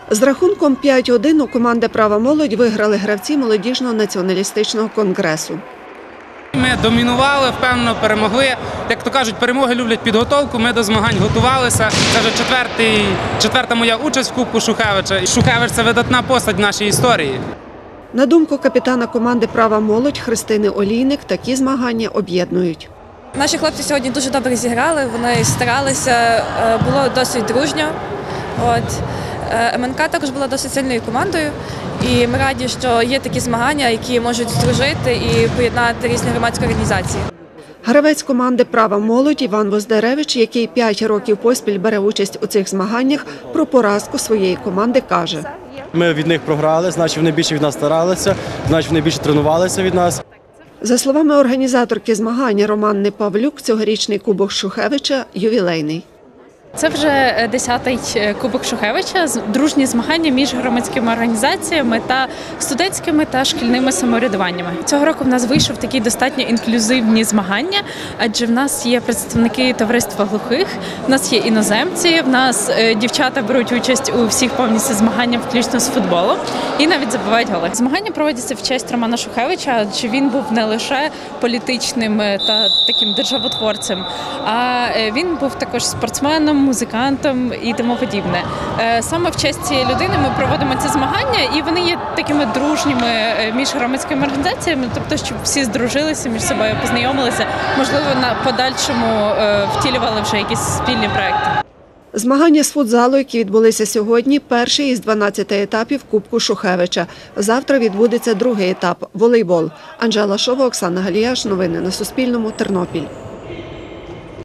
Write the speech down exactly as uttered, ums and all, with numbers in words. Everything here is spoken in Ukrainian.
З рахунком п'ять один у команди «Права молодь» виграли гравці молодіжного націоналістичного конгресу. Ми домінували, впевнено перемогли. Як то кажуть, перемоги люблять підготовку, ми до змагань готувалися. Це вже четвертий, четверта моя участь в Кубку Шухевича. Шухевич – це видатна постать в нашій історії. На думку капітана команди «Права молодь» Христини Олійник, такі змагання об'єднують. Наші хлопці сьогодні дуже добре зіграли, вони старалися, було досить дружньо. От. ем ен ка також була досить сильною командою, і ми раді, що є такі змагання, які можуть здружити і поєднати різні громадські організації. Гравець команди «Права молодь» Іван Воздаревич, який п'ять років поспіль бере участь у цих змаганнях, про поразку своєї команди каже. Ми від них програли, значить вони більше від нас старалися, значить вони більше тренувалися від нас. За словами організаторки змагань Романни Павлюк, цьогорічний Кубок Шухевича – ювілейний. Це вже десятий Кубок Шухевича, дружні змагання між громадськими організаціями та студентськими та шкільними самоврядуваннями. Цього року в нас вийшов такі достатньо інклюзивні змагання, адже в нас є представники товариства глухих, в нас є іноземці, в нас дівчата беруть участь у всіх повністю змаганнях, включно з футболу, і навіть забивають голи. Змагання проводяться в честь Романа Шухевича, адже він був не лише політичним та таким державотворцем, а він був також спортсменом, музикантом і тому подібне. Саме в честь цієї людини ми проводимо ці змагання, і вони є такими дружніми між громадськими організаціями, тобто, щоб всі здружилися між собою, познайомилися, можливо, на подальшому втілювали вже якісь спільні проекти. Змагання з футзалу, які відбулися сьогодні, перший із дванадцяти етапів Кубку Шухевича. Завтра відбудеться другий етап – волейбол. Анжела Шова, Оксана Галіяш. Новини на Суспільному. Тернопіль.